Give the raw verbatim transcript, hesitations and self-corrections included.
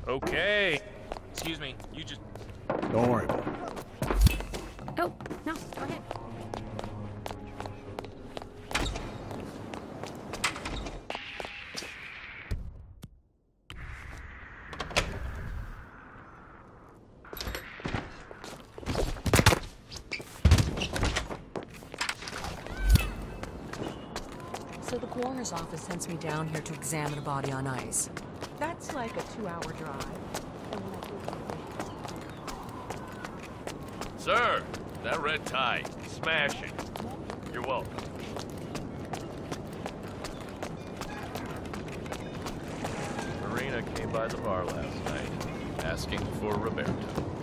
Okay. Excuse me, you just... Don't worry about it. Oh, no, go ahead. So the coroner's office sends me down here to examine a body on ice. That's like a two-hour drive. Sir, that red tie, smashing. You're welcome. Marina came by the bar last night, asking for Roberto.